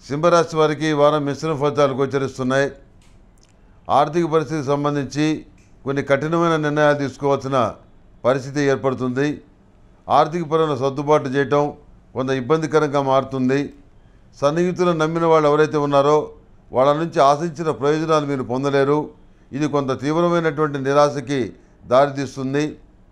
సింహరాశి వారికి ఈ వారం మిశ్రమ ఫలితాలు గోచరిస్తున్నాయి. ఆర్థిక పరిస్థితికి సంబంధించి కొన్ని కఠినమైన నిర్ణయాలు తీసుకోవాల్సిన పరిస్థితి ఏర్పడుతుంది. ఆర్థికపరమైన సర్దుబాటు చేయటం కొంత ఇబ్బందికరంగా మారుతుంది. సన్నిహితులను నమ్మిన వాళ్ళు ఎవరైతే ఉన్నారో వాళ్ళ నుంచి ఆశించిన ప్రయోజనాలు మీరు పొందలేరు. ఇది కొంత తీవ్రమైనటువంటి నిరాశకి దారితీస్తుంది.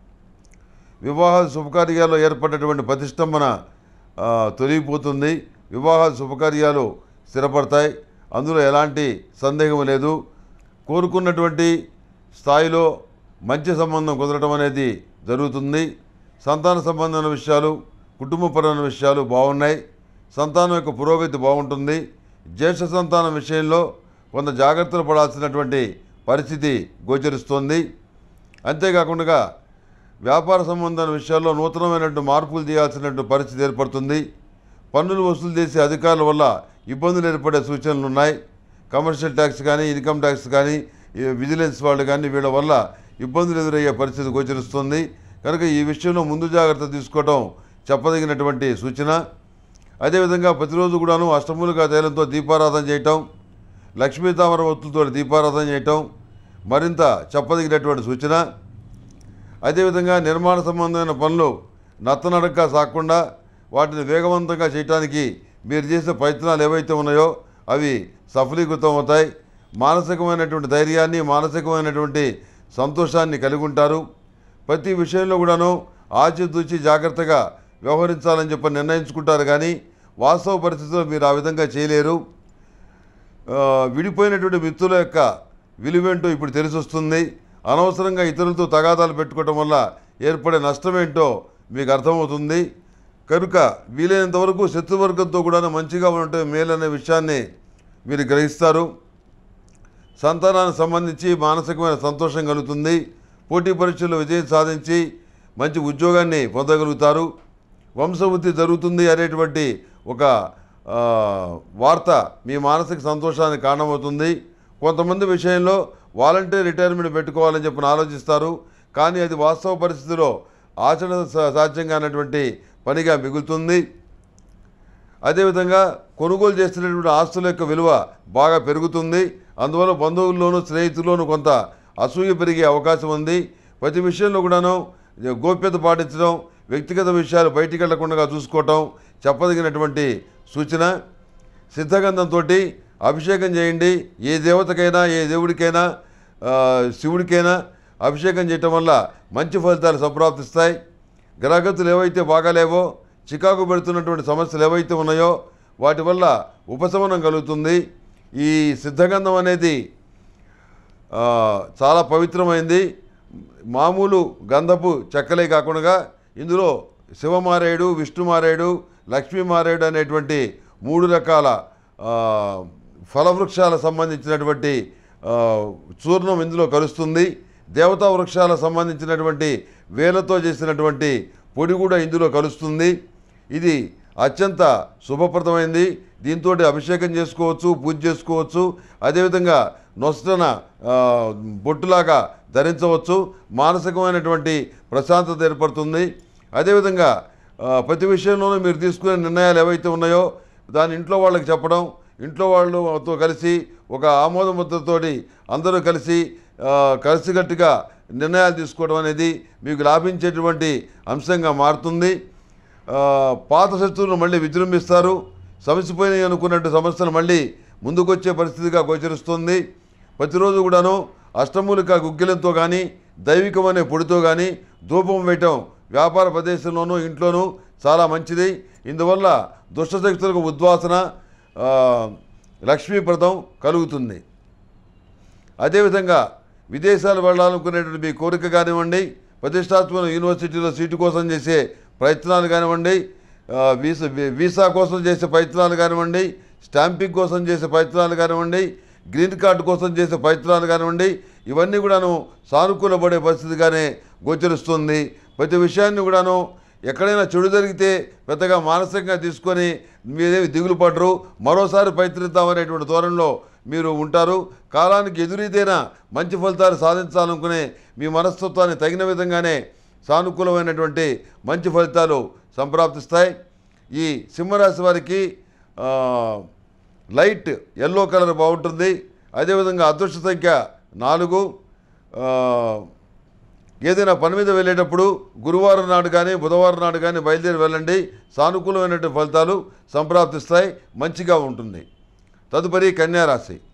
వివాహాల శుభకార్యాల్లో ఏర్పడినటువంటి ప్రతిష్టంభన తొలగిపోతుంది. వివాహాల శుభకార్యాలు స్థిరపడతాయి, అందులో ఎలాంటి సందేహం లేదు. కోరుకున్నటువంటి స్థాయిలో మంచి సంబంధం కుదరటం అనేది జరుగుతుంది. సంతాన సంబంధమైన విషయాలు, కుటుంబపరమైన విషయాలు బాగున్నాయి. సంతానం యొక్క పురోగతి బాగుంటుంది. జ్యేష్ఠ సంతానం విషయంలో కొంత జాగ్రత్తలు పడాల్సినటువంటి పరిస్థితి గోచరిస్తోంది. అంతేకాకుండా వ్యాపార సంబంధమైన విషయాల్లో నూతనమైనటువంటి మార్పులు చేయాల్సినటువంటి పరిస్థితి ఏర్పడుతుంది. పన్నులు వసూలు చేసే అధికారుల వల్ల ఇబ్బందులు ఏర్పడే సూచనలు ఉన్నాయి. కమర్షియల్ ట్యాక్స్ కానీ, ఇన్కమ్ ట్యాక్స్ కానీ, విజిలెన్స్ వాళ్ళు కానీ వీళ్ళ వల్ల ఇబ్బందులు ఎదురయ్యే పరిస్థితి గోచరిస్తుంది. కనుక ఈ విషయంలో ముందు జాగ్రత్త తీసుకోవడం చెప్పదగినటువంటి సూచన. అదేవిధంగా ప్రతిరోజు కూడాను అష్టములుగా తైలంతో దీపారాధన చేయటం, లక్ష్మీ తామర ఒత్తులతో దీపారాధన చేయటం మరింత చెప్పదగినటువంటి సూచన. అదేవిధంగా నిర్మాణ సంబంధమైన పనులు నత్తనడక సాగకుండా వాటిని వేగవంతంగా చేయడానికి మీరు చేసే ప్రయత్నాలు ఏవైతే ఉన్నాయో అవి సఫలీకృతం అవుతాయి. మానసికమైనటువంటి ధైర్యాన్ని, మానసికమైనటువంటి సంతోషాన్ని కలిగి ఉంటారు. ప్రతి విషయంలో కూడాను ఆచితూచి జాగ్రత్తగా వ్యవహరించాలని చెప్పి నిర్ణయించుకుంటారు, కానీ వాస్తవ పరిస్థితుల్లో మీరు ఆ విధంగా చేయలేరు. విడిపోయినటువంటి మిత్రుల యొక్క విలువేంటో ఇప్పుడు తెలిసి వస్తుంది. అనవసరంగా ఇతరులతో తగాదాలు పెట్టుకోవడం వల్ల ఏర్పడే నష్టమేంటో మీకు అర్థమవుతుంది. కనుక వీలైనంత వరకు శత్రువర్గంతో కూడా మంచిగా ఉంటే మేలనే విషయాన్ని మీరు గ్రహిస్తారు. సంతానానికి సంబంధించి మానసికమైన సంతోషం కలుగుతుంది. పోటీ పరీక్షల్లో విజయం సాధించి మంచి ఉద్యోగాన్ని పొందగలుగుతారు. వంశవృద్ధి జరుగుతుంది అనేటువంటి ఒక వార్త మీ మానసిక సంతోషానికి కారణమవుతుంది. కొంతమంది విషయంలో వాలంటీర్ రిటైర్మెంట్ పెట్టుకోవాలని చెప్పి ఆలోచిస్తారు, కానీ అది వాస్తవ పరిస్థితిలో ఆచరణ సాధ్యంగా అన్నటువంటి పనిగా మిగులుతుంది. అదేవిధంగా కొనుగోలు చేస్తున్నటువంటి ఆస్తుల యొక్క విలువ బాగా పెరుగుతుంది. అందువల్ల బంధువుల్లోనూ స్నేహితుల్లోనూ కొంత అసూయ పెరిగే అవకాశం ఉంది. ప్రతి విషయంలో కూడాను గోప్యత పాటించడం, వ్యక్తిగత విషయాలు బయటికి వెళ్లకుండా చూసుకోవటం చెప్పదగినటువంటి సూచన. సిద్ధగంధంతో అభిషేకం చేయండి. ఏ దేవతకైనా, ఏ దేవుడికైనా, శివుడికైనా అభిషేకం చేయటం వల్ల మంచి ఫలితాలు సంప్రాప్తిస్తాయి. గ్రహగతులు ఏవైతే బాగాలేవో, చికాకు పెడుతున్నటువంటి సమస్యలు ఏవైతే ఉన్నాయో వాటి వల్ల ఉపశమనం కలుగుతుంది. ఈ సిద్ధగంధం అనేది చాలా పవిత్రమైంది. మామూలు గంధపు చెక్కలే కాకుండా ఇందులో శివమారేడు, విష్ణుమారేడు, లక్ష్మీమారేడు అనేటువంటి 3 రకాల ఫలవృక్షాలకు సంబంధించినటువంటి చూర్ణం ఇందులో కలుస్తుంది. దేవతా వృక్షాలకు సంబంధించినటువంటి వేలతో చేసినటువంటి పొడి కూడా ఇందులో కలుస్తుంది. ఇది అత్యంత శుభప్రదమైంది. దీంతో అభిషేకం చేసుకోవచ్చు, పూజ చేసుకోవచ్చు. అదేవిధంగా నొసటన బొట్టులాగా ధరించవచ్చు. మానసికమైనటువంటి ప్రశాంతత ఏర్పడుతుంది. అదేవిధంగా ప్రతి విషయంలోనూ మీరు తీసుకునే నిర్ణయాలు ఏవైతే ఉన్నాయో దాని ఇంట్లో వాళ్ళకి చెప్పడం, ఇంట్లో వాళ్ళతో కలిసి ఒక ఆమోద ముద్రతోటి అందరూ కలిసికట్టుగా నిర్ణయాలు తీసుకోవడం అనేది మీకు లాభించేటువంటి అంశంగా మారుతుంది. పాత శత్రువులు మళ్ళీ విజృంభిస్తారు. సమసిపోయినాయి అనుకున్నట్టు సమస్యలు మళ్ళీ ముందుకొచ్చే పరిస్థితిగా గోచరిస్తుంది. ప్రతిరోజు కూడాను అష్టమూలిక గుగ్గిలంతో కానీ, దైవికమనే పొడితో కానీ ధూపం వేయటం వ్యాపార ప్రదేశంలోనూ ఇంట్లోనూ చాలా మంచిది. ఇందువల్ల దుష్టశక్తులకు ఉద్వాసన, లక్ష్మీప్రదం కలుగుతుంది. అదేవిధంగా విదేశాలు వెళ్ళాలనుకునేటువంటి మీ కోరిక కానివ్వండి, ప్రతిష్టాత్మక యూనివర్సిటీలో సీటు కోసం చేసే ప్రయత్నాలు కానివ్వండి, వీసా కోసం చేసే ప్రయత్నాలు కానివ్వండి, స్టాంపింగ్ కోసం చేసే ప్రయత్నాలు కానివ్వండి, గ్రీన్ కార్డు కోసం చేసే ప్రయత్నాలు కానివ్వండి, ఇవన్నీ కూడాను సానుకూలపడే పరిస్థితిగానే గోచరిస్తుంది. ప్రతి విషయాన్ని కూడాను ఎక్కడైనా చెడు జరిగితే పెద్దగా మానసికంగా తీసుకొని మీరేమి దిగులు పడరు. మరోసారి ప్రయత్నిద్దామనేటువంటి ధోరణిలో మీరు ఉంటారు. కాలానికి ఎదురీదైనా మంచి ఫలితాలు సాధించాలనుకునే మీ మనస్తత్వాన్ని తగిన విధంగానే సానుకూలమైనటువంటి మంచి ఫలితాలు సంప్రాప్తిస్తాయి. ఈ సింహరాశి వారికి లైట్ ఎల్లో కలర్ బాగుంటుంది. అదేవిధంగా అదృష్ట సంఖ్య 4. ఏదైనా పని మీద వెళ్ళేటప్పుడు గురువారం నాడు కానీ బుధవారం నాడు కానీ బయలుదేరి వెళ్ళండి. సానుకూలమైనటువంటి ఫలితాలు సంప్రాప్తిస్తాయి, మంచిగా ఉంటుంది. తదుపరి కన్యా రాశి.